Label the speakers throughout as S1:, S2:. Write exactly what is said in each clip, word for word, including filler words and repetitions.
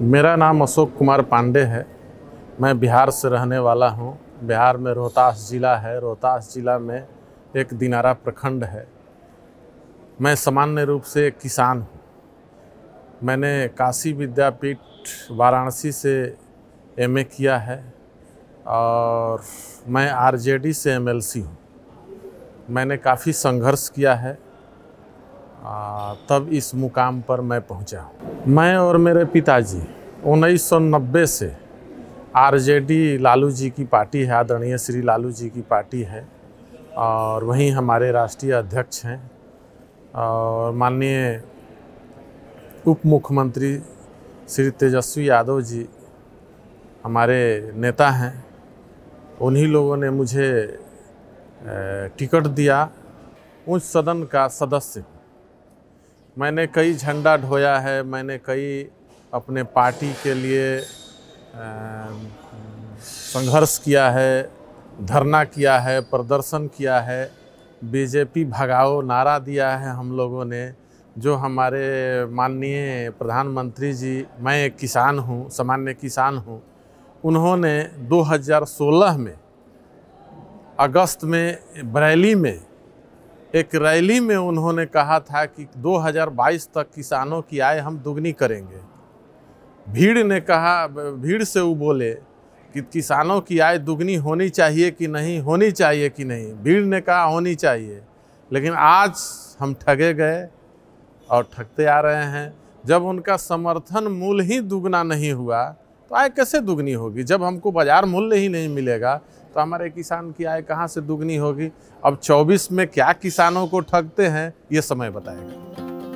S1: मेरा नाम अशोक कुमार पांडे है। मैं बिहार से रहने वाला हूँ। बिहार में रोहतास ज़िला है। रोहतास ज़िला में एक दिनारा प्रखंड है। मैं सामान्य रूप से एक किसान हूँ। मैंने काशी विद्यापीठ वाराणसी से एमए किया है और मैं आरजेडी से एमएलसी हूँ। मैंने काफ़ी संघर्ष किया है, आ, तब इस मुकाम पर मैं पहुँचा हूँ। मैं और मेरे पिताजी उन्नीस सौ नब्बे से आरजेडी लालू जी की पार्टी है, आदरणीय श्री लालू जी की पार्टी है और वहीं हमारे राष्ट्रीय अध्यक्ष हैं और माननीय उप मुख्यमंत्री श्री तेजस्वी यादव जी हमारे नेता हैं। उन्हीं लोगों ने मुझे टिकट दिया। उच्च सदन का सदस्य मैंने कई झंडा ढोया है। मैंने कई अपने पार्टी के लिए संघर्ष किया है, धरना किया है, प्रदर्शन किया है, बीजेपी भगाओ नारा दिया है हम लोगों ने। जो हमारे माननीय प्रधानमंत्री जी, मैं एक किसान हूँ, सामान्य किसान हूँ, उन्होंने दो हज़ार सोलह में अगस्त में बरेली में एक रैली में उन्होंने कहा था कि दो हज़ार बाईस तक किसानों की आय हम दुगनी करेंगे। भीड़ ने कहा, भीड़ से वो बोले कि किसानों की आय दुगनी होनी चाहिए कि नहीं, होनी चाहिए कि नहीं। भीड़ ने कहा होनी चाहिए, लेकिन आज हम ठगे गए और ठगते आ रहे हैं। जब उनका समर्थन मूल्य ही दुगना नहीं हुआ तो आय कैसे दुगनी होगी? जब हमको बाजार मूल्य ही नहीं मिलेगा तो हमारे किसान की आय कहाँ से दुगनी होगी? अब चौबीस में क्या किसानों को ठगते हैं, ये समय बताएगा।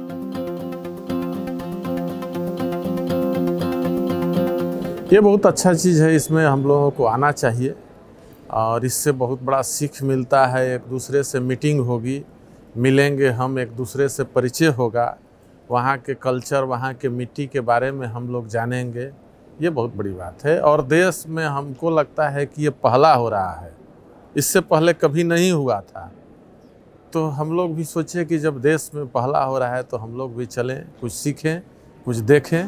S1: ये बहुत अच्छा चीज़ है, इसमें हम लोगों को आना चाहिए और इससे बहुत बड़ा सीख मिलता है। एक दूसरे से मीटिंग होगी, मिलेंगे हम, एक दूसरे से परिचय होगा, वहाँ के कल्चर, वहाँ के मिट्टी के बारे में हम लोग जानेंगे। ये बहुत बड़ी बात है और देश में हमको लगता है कि ये पहला हो रहा है, इससे पहले कभी नहीं हुआ था। तो हम लोग भी सोचे कि जब देश में पहला हो रहा है तो हम लोग भी चलें, कुछ सीखें, कुछ देखें।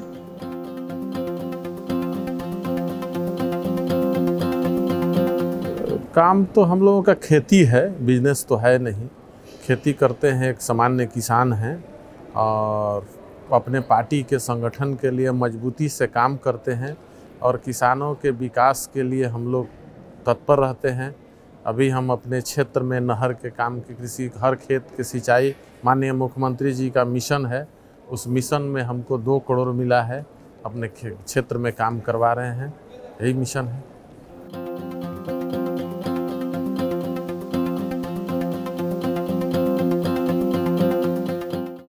S1: काम तो हम लोगों का खेती है, बिजनेस तो है नहीं। खेती करते हैं, एक सामान्य किसान हैं और अपने पार्टी के संगठन के लिए मजबूती से काम करते हैं और किसानों के विकास के लिए हम लोग तत्पर रहते हैं। अभी हम अपने क्षेत्र में नहर के काम की, कृषि हर खेत के सिंचाई माननीय मुख्यमंत्री जी का मिशन है, उस मिशन में हमको दो करोड़ मिला है। अपने क्षेत्र में काम करवा रहे हैं, यही मिशन है।